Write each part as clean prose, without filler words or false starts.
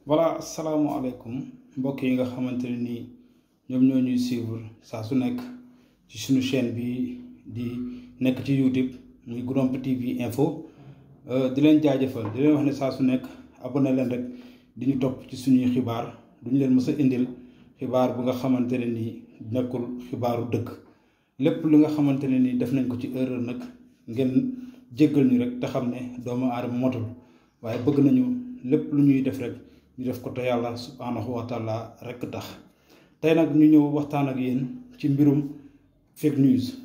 voilà asalaamaaleykum mbokk yi nga xamante ne nii ñoom ñoo ñuy suivre saa su nekk ci suñu chaîne bi di nekk ci YouTube muy Goudomp TV info di leen jaajëfal di leen wax ne saa su nekk abonné leen rek di ñu topp ci suñuy xibaar duñu leen mës a indil xibaar bu nga xamante ne nii nekkul xibaaru dëgg lépp li nga xamante ne nii def nañ ko ci erreur nag ngeen jéggal ñu rek te xam ne doomu aadama motul waaye bëgg nañu lépp lu ñuy def rek ñu def ko te yàlla subhanahu wa taala rek tax tey nag ñu ñëw waxtaan ak yéen ci mbirum fake news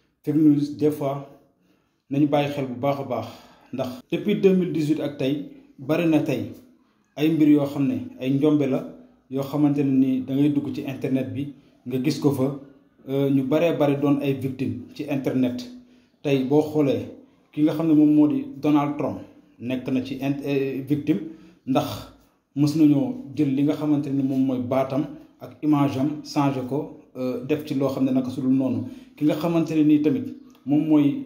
des fois nañu bàyyi xel bu baax a baax ndax depuis 2018 ak tey bari na tey ay mbir yoo xam ne ay njombe la yoo xamante ne ni da ngay dugg ci internet bi nga gis ko fa ñu baree bari doon ay victime ci internet tey boo xoolee ki nga xam ne moom moo di Donald Trump nekk na ci victime ndax mës nañoo jël li nga xamante ni moom mooy baatam ak image am changé ko def ci loo xam ne naka su dul noonu ki nga xamante ne nii tamit moom mooy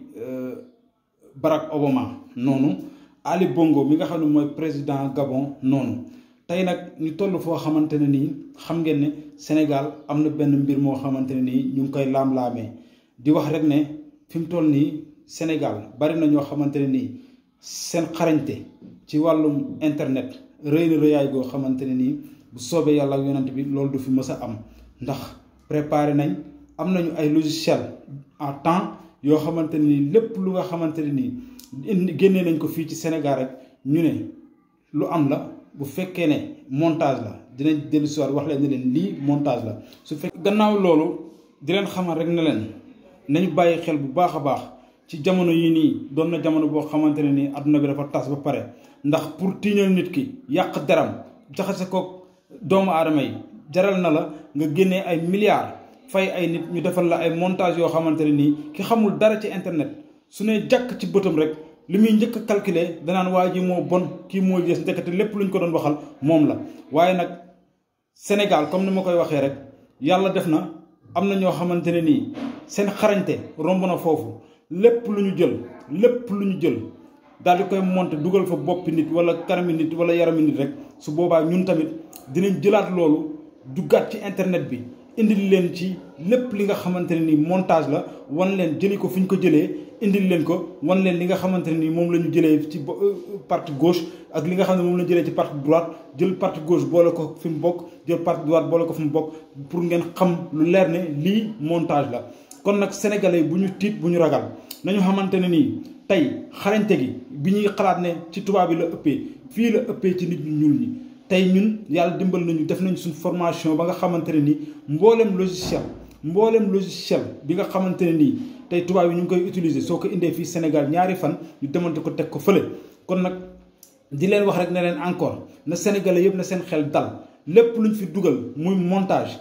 Barack Obama noonu Ali Bongo mi nga xam ne mooy président Gabon noonu tey nag ñu toll foo xamante ne nii xam ngeen ne Sénégal am na benn mbir moo xamante ne nii ñu ngi koy laam-laamee di wax rek ne fi mu toll nii Sénégal bari na ñoo xamante ne nii seen xarañte ci wàllum internet rëy na rëyaay goo xamante ne nii bu soobee yàlla ak yonent bi loolu du fi mës a am ndax préparé nañ am nañu ay logiciel en temps yoo xamante ne nii lépp lu nga xamante ne nii génnee nañ ko fii ci Sénégal rek ñu ne lu am la bu fekkee ne montage la dinañ dellu si waat wax leen ne leen lii montage la su fekkee gannaaw loolu di leen xamal rek ne leen nañu bàyyi xel bu baax a baax ci jamono yi nii doon na jamono boo xamante ne nii adduna bi dafa tas ba pare ndax pour tiiñal nit ki yàq deram jaxase ko doomu aadama yi jaral na la nga génnee ay milliards fay ay nit ñu defal la ay montage yoo xamante ne nii ki xamul dara ci internet su ne jàkk ci bëtam rek li muy njëkk a calculer danaan waa ji moo bon kii moo gis ndekete lépp lu ñu ko doon waxal moom la. waaye nag Sénégal comme ni ma koy waxee rek yàlla def na am na ñoo xamante ne nii seen xarañte romb na foofu lépp lu ñu jël daal di koy monter dugal fa boppi nit wala kanami nit wala yarami nit rek su boobaa ñun tamit dinañ jëlaat loolu duggaat ci internet bi indil leen ci lépp li nga xamante ne nii montage la wan leen jëli ko fi ñu ko jëlee indil leen ko wan leen li nga xamante ne nii moom la ñu jëlee ci partie gauche ak li nga xam ne moom la ñu jëlee ci partie droite jël partie gauche boole ko fi mu bokk jël partie droite boole ko fi mu bokk pour ngeen xam lu leer ne lii montage la. kon nag sénégalais bu ñu tiit bu ñu ragal nañu xamante ne nii tey xarañte gi bi ñuy xalaat ne ci tubaab bi la ëppee fii la ëppee ci nit ñu ñuul ñi tey ñun yàlla dimbal nañu def nañ suñ formation ba nga xamante ne nii mboolem logiciel bi nga xamante ne nii tey tubaab yi ñu ngi koy utiliser soo ko indee fii Sénégal ñaari fan ñu demante ko teg ko fële. kon nag di leen wax rek ne leen encore na sénégalais yëpp na seen xel dal lépp luñ fi dugal muy montage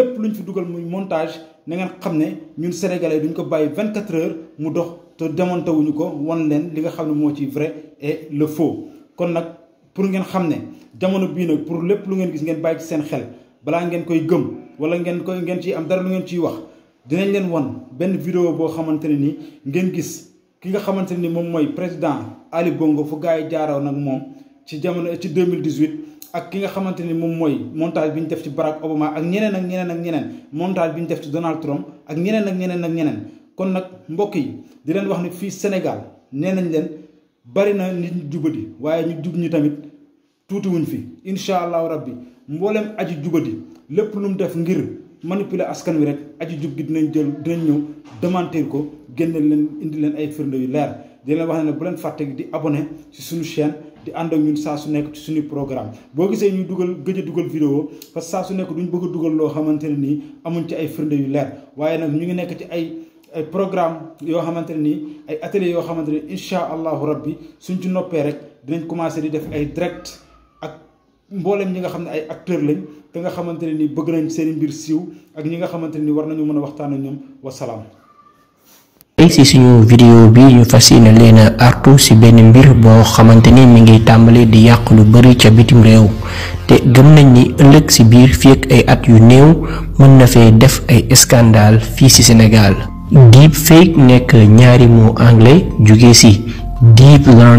na ngeen xam ne ñun sénégalais duñ ko bàyyi 24 heures mu dox te démonté wuñu ko wan leen li nga xam ne moo ci vrai et le faux. kon nag pour ngeen xam ne jamono bii nag pour lépp lu ngeen gis ngeen bàyyi ci seen xel balaa ngeen koy gëm wala ngeen ciy am dara lu ngeen ciy wax dinañ leen wan benn vidéo boo xamante ne ni ngeen gis ki nga xamante ne ni moom mooy président Ali Bongo fu gars yi jaaroo nag moom ci jamono ci 2018. ak ki nga xamante ni moom mooy montage bi ñu def ci Barack Obama ak ñeneen montage bi ñu def ci Donald Trump ak ñeneen kon nag mbokk yi di leen wax ne fii Sénégal nee nañ leen bari na nit ñu jubadi waaye ñu jub ñu tamit tuutiwuñ fi incha allahu rabbi mboolem aji jubadi lépp lu mu def ngir manipuler askan wi rek aji jub gi dinañ ñëw démentir ko génne leen indi leen ay firnde yu leer di leen wax ne bu leen fàtte di abonné ci suñu chaîne. di ànd ak ñun saa su nekk ci suñu programme boo gisee ñu gëj a dugal vidéo parce que saa su nekk duñ bëgg a dugal loo xamante ne nii amuñ ci ay firnde yu leer waaye nag ñu ngi nekk ci ay programme yoo xamante ne nii ay ateliers yoo xamante ne incha allahu rabbi suñ ci noppee rek dinañ commencé di def ay direct ak mboolem ñi nga xam ne ay acteurs lañ te nga xamante ne nii bëgg nañ seen mbir siiw ak ñi nga xamante ne nii war nañu mën a waxtaan ak ñoom wasalaam. ci suñu vidéo bi ñu fas yéene leen a artu ci benn mbir boo xamante ni mi ngi tàmbali di yàq lu bari ca bitim réew te gëm nañ ni ëllëg ci biir fii ak ay at yu néew mën na fee def ay scandale fii ci Sénégal. deep fake nekk ñaari mot anglais jóge ci deep learning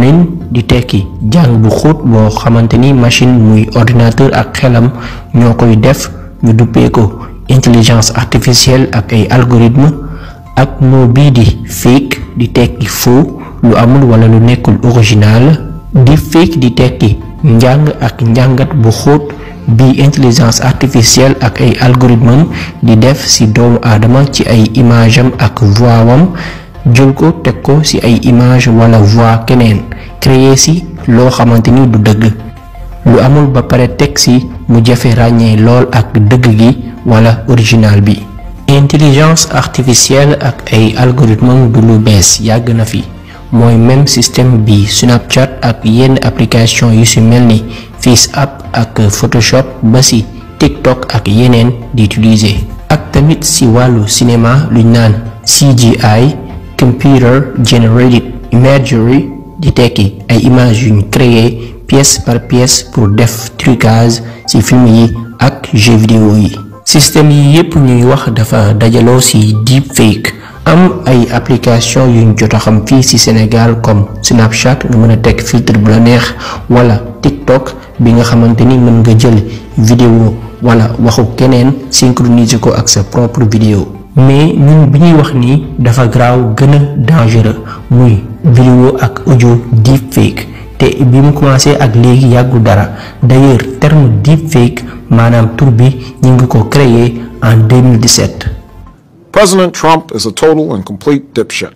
di tekki jàng bu xóot boo xamante ni machine muy ordinateur ak xelam ñoo koy def ñu duppee ko intelligence artificielle ak ay algorithme ak moo bii di fake di tekki faux lu amul wala lu nekkul original di fake di tekki njàng ak njàngat bu xóot bi intelligence artificielle ak ay algorithme di def ci doomu aadama ci ay image am ak voix wam jël ko teg ko ci ay image wala voix keneen créer ci loo xamante ni du dëgg lu amul ba pare teg ci mu jafe ràññee lool ak dëgg gi wala original bi. intelligence artificielle ak ay algorithme du lu bees yàgg na fi mooy même système bi Snapchat ak yenn application yu ci mel ni FaceApp ak Photoshop ba ci TikTok ak yeneen di utiliser. ak tamit ci wàllu cinéma luñ naan CGI computer generated imagery di tekki ay images yuñ créé pièce par pièce pour def trucage ci film yi ak jeux vidéo yi. système yi yépp ñuy wax dafa dajaloo ci deepfake am ay application yuñ jot a xam fii ci Sénégal comme Snapchat nga mën a teg filtre bu la neex wala TikTok bi nga xamante ni mën nga jël vidéo wala waxu keneen synchroniser ko ak sa propre vidéo mais ñun bi ñuy wax nii dafa graaw gën a dangereux muy vidéo ak audio deepfake te bi mu commencé ak léegi yàggul dara d'ailleurs terme deepfake maanaam tur bi ñu ngi ko créé en 2017. President Trump is a total and complete dipshit.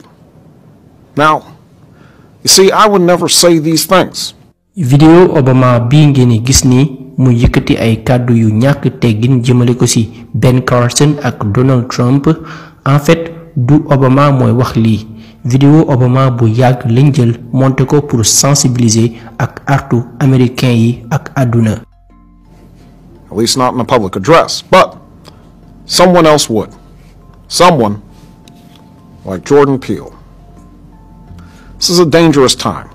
Now, you see, I would never say these things. vidéo Obama bii ngeen gis ni mu yëkkati ay kàddu yu ñàkk teggin jëmale ko ci Ben Carson ak Donald Trump en fait du Obama mooy wax lii vidéo Obama bu yàgg lañ jël monté ko pour sensibiliser ak artu américain yi ak àdduna. At least not in a public address, but someone else would. Someone like Jordan Peele. This is a dangerous time.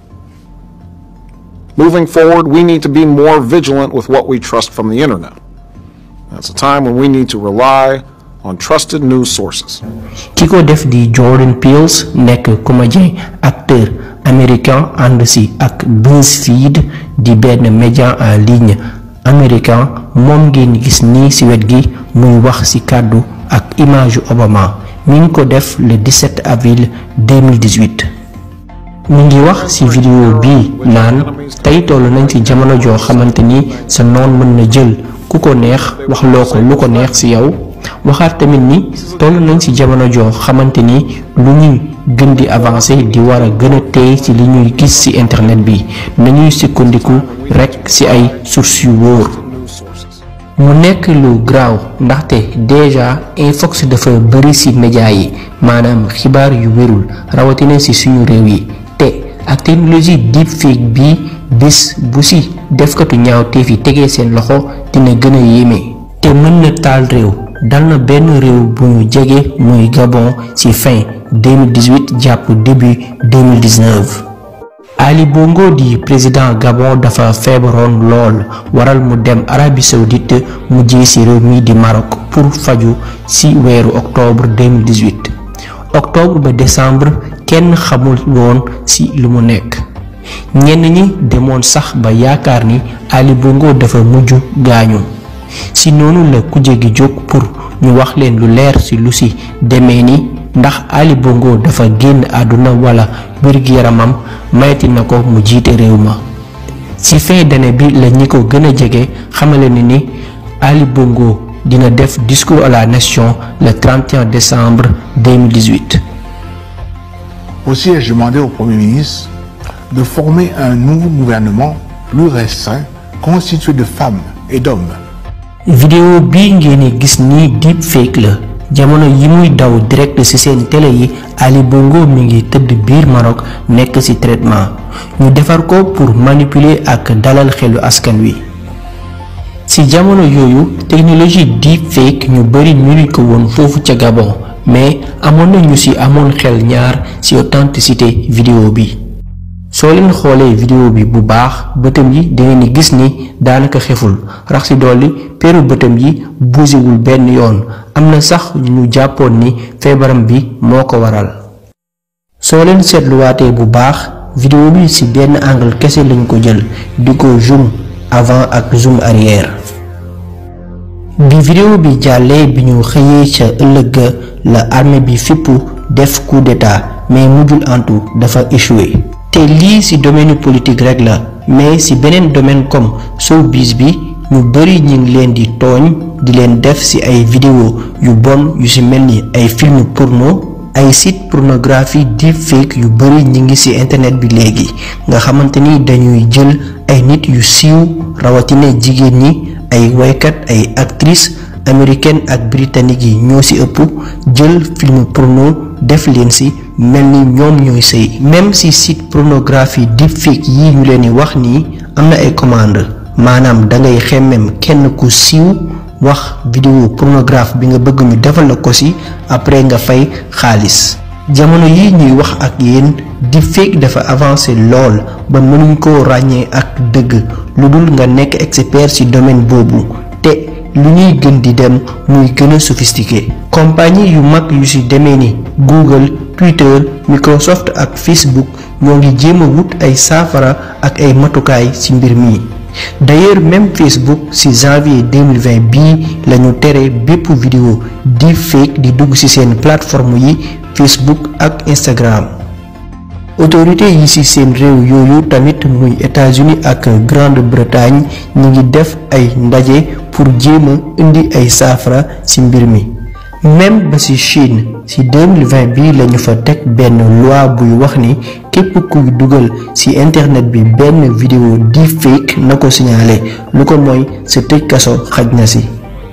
Moving forward, we need to be more vigilant with what we trust from the internet. That's a time when we need to rely on trusted news sources. ki ko def di Jordan Peele nekk comédien acteur américain ànd ci ak BuzzFeed di benn média en ligne américain moom ngeen gis nii ci wet gi muy wax ci kàddu ak image Obama mi ngi ko def le 17 avril 2018. mi ngi wax ci vidéo bi naan tey toll nañ ci jamono joo xamante ni sa noon mën na jël ku ko neex wax loo ko lu ko neex ci yow waxaat tamit ni toll nañ ci jamono joo xamante ni lu ñuy gën di avancer di war a gën a téye ci li ñuy gis ci internet bi nañuy sukkandiku rekk ci ay sources yu wóor. mu nekk lu graaw ndaxte déjà infox dafa bari ci média yi maanaam xibaar yu wérul rawatina ci suñu réew yi te ak technologie deepfake bi bis bu ci defkatu ñaawteef yi tegee seen loxo dina gën a yéeme te mën na taal réew. dal na benn réew bu ñu jege muy Gabon ci fin 2018 jàpp début 2019. Ali Bongo di président Gabon dafa feebaroon lool waral mu dem Arabie Saoudite mujjee ci réew mi di Maroc pour faju ci weeru octobre 2018. octobre ba décembre kenn xamul woon ci lu mu nekk ñenn ñi demoon sax ba yaakaar ni Ali Bongo dafa mujj gaañu. ci noonu la kuje gi jóg pour ñu wax leen lu leer ci lu ci demee ni ndax Ali Bongo dafa génn àdduna wala wér-gu-yaramam mayti na ko mu jiite réew ma ci fin d'année bi la ñi ko gën a jege xamale ni Ali Bongo dina def discours à la nation le 31 décembre 2018. Aussi ai-je demandé au Premier ministre de former un nouveau gouvernement plus restreint constitué de femmes et d'hommes. vidéo bii ngeen gis ni deepfake la jamono yi muy daw direct ci seen télé yi Ali Bongo mi ngi tëdd biir Maroc nekk ci traitement ñu defar ko pour manipuler ak dalal xelu askan wi. ci jamono yooyu technologie deepfake ñu bari mënuñ ko woon foofu ca Gabon mais amoon na ñu ci amoon xel ñaar ci authenticité vidéo bi. soo leen xoolee vidéo bi bu baax bëtam yi dangeen ni gis ni daanaka xeful rax ci dolli peeru bëtam yi bougéwul benn yoon am na sax ñu jàppoon ni feebaram bi moo ko waral. soo leen seetluwaatee bu baax vidéo bi ci benn angle kese lañ ko jël di ko zoom avant ak zoom arrière. bi vidéo bi jàllee bi ñu xëyee ca ëllëg la armée bi fippu def coup d'état mais mujjul antu dafa échoué. te lii ci domaine politique rek la mais ci beneen domaine comme showbiz bi ñu bari ñu ngi leen di tooñ di leen def ci ay vidéo yu bon yu ci mel ni ay film porno ay site pornographie deepfake yu bari ñi ngi ci internet bi léegi nga xamante ni dañuy jël ay nit yu siiw rawatina jigéen ñi ay waykat ay actrices américaines ak britanniques yi ñoo ci ëpp jël film porno def leen ci mel ni ñoom ñooy sëy. même ci site pornographie deepfake yi ñu leen di wax nii am na ay commande maanaam da ngay xemmem kenn ku siiw wax vidéo pornographe bi nga bëgg ñu defal la ko ci après nga fay xaalis. jamono yi ñuy wax ak yéen deepfake dafa avancé lool ba mënuñ koo ràññee ak dëgg lu dul nga nekk expert ci domaine boobu te lu ñuy gën di dem muy gën a sophistiqué. compagnie yu mag yu ci demee ni Google, Twitter, Microsoft ak Facebook ñoo ngi jéem a wut ay saafara ak ay matukaay ci mbir mi. d'ailleurs même Facebook ci janvier 2020 bii lañu tere bépp vidéo deepfake di dugg ci seen plateforme yi Facebook ak Instagram. autorité yi ci seen réew yooyu tamit muy États-Unis ak Grande-Bretagne ñi ngi def ay ndaje pour jéem a indi ay saafara ci mbir mi. même ba ci Chine ci 2020 bi lañu fa teg benn loi buy wax ni képp kuy dugal ci internet bi benn vidéo deepfake na ko signaler lu ko mooy sa tëj kaso xaj na ci.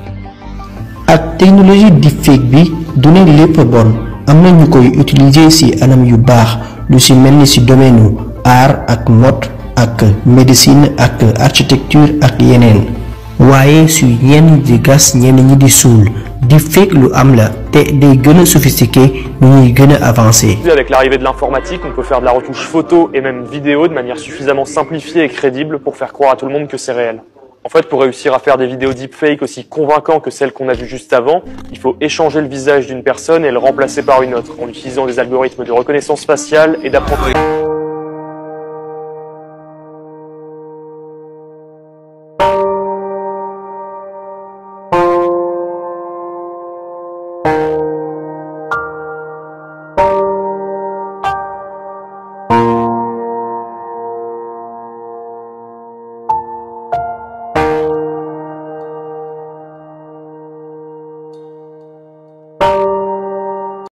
ak technologie deepfake bi du ne lépp bon am na ñu koy utiliser ci anam yu baax lu ci mel ni ci domaine art ak mode ak médecine ak architecture ak yeneen. waaye su ñenn di gas ñenn ñi di suul deepfake lu am la te day gën a sophistiqué nu ñuy gën a avancé. Avec l'arrivée de l'informatique, on peut faire de la retouche photo et même vidéo de manière suffisamment simplifiée et crédible pour faire croire à tout le monde que c'est réel. En fait, pour réussir à faire des vidéos deepfake aussi convaincants que celles qu'on a vues juste avant, il faut échanger le visage d'une personne et le remplacer par une autre, en utilisant des algorithmes de reconnaissance faciale et d'apprentissage.